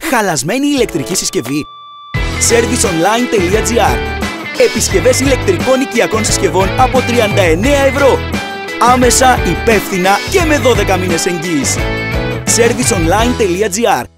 Χαλασμένη ηλεκτρική συσκευή? Serviceonline.gr. Επισκευές ηλεκτρικών οικιακών συσκευών από 39 ευρώ. Άμεσα, υπεύθυνα και με 12 μήνες εγγύηση. Serviceonline.gr.